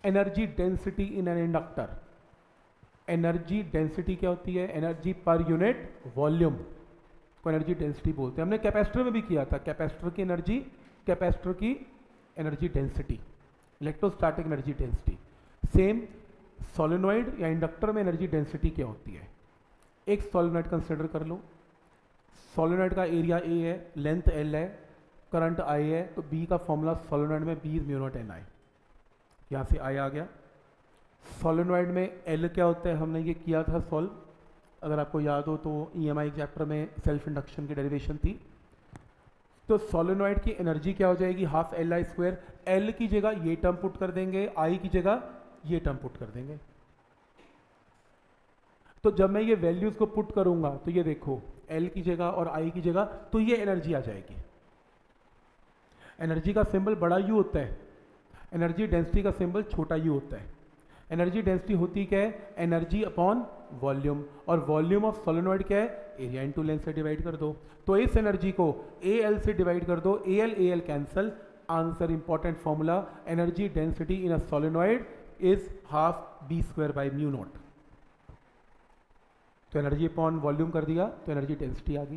Energy density in an inductor. Energy density क्या होती है? एनर्जी पर यूनिट वॉल्यूम को एनर्जी डेंसिटी बोलते हैं। हमने कैपेसिटर में भी किया था, कैपेसिटर की energy density, electrostatic energy density. Same solenoid या इंडक्टर में एनर्जी डेंसिटी क्या होती है? एक सोलेनॉइड कंसिडर कर लो, सोलेनॉइड का एरिया ए है, लेंथ एल है, करंट आई है, तो बी का फॉर्मूला सोलेनॉइड में B is mu naught N I, यहाँ से आई आ गया। सोलेनॉइड में एल क्या होता है? हमने ये किया था सॉल्व, अगर आपको याद हो तो ईएमआई चैप्टर में सेल्फ इंडक्शन की डेरिवेशन थी। तो सोलेनॉइड की एनर्जी क्या हो जाएगी? Half L I square. L की जगह ये टर्म पुट कर देंगे, आई की जगह ये टर्म पुट कर देंगे। तो जब मैं ये वैल्यूज को पुट करूंगा तो ये देखो एल की जगह और आई की जगह, तो ये एनर्जी आ जाएगी। एनर्जी का सिंबल बड़ा यू होता है, एनर्जी डेंसिटी का सिंबल छोटा यू होता है। एनर्जी डेंसिटी होती क्या है? एनर्जी अपॉन वॉल्यूम, और वॉल्यूम ऑफ सोलेनॉइड क्या है? एरिया इनटू लेंथ से डिवाइड कर दो। तो इस एनर्जी को ए एल से डिवाइड कर दो, A L cancel, answer important formula, energy density in a solenoid is half B square by mu naught. तो एनर्जी अपॉन वॉल्यूम कर दिया तो एनर्जी डेंसिटी आ गई।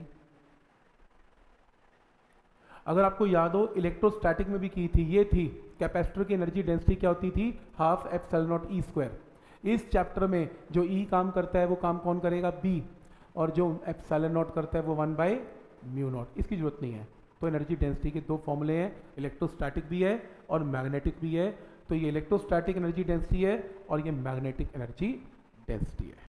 अगर आपको याद हो इलेक्ट्रोस्टैटिक में भी की थी, ये थी कैपेसिटर की एनर्जी डेंसिटी क्या होती थी? Half epsilon naught E square. इस चैप्टर में जो ई काम करता है वो काम कौन करेगा? बी, और जो एप्सिलॉन नॉट करता है वो 1 बाय म्यू नॉट। इसकी जरूरत नहीं है। तो एनर्जी डेंसिटी के दो फॉर्मूले हैं, इलेक्ट्रोस्टैटिक भी है और मैग्नेटिक भी है। तो ये इलेक्ट्रोस्टैटिक एनर्जी डेंसिटी है और ये मैग्नेटिक एनर्जी डेंसिटी है।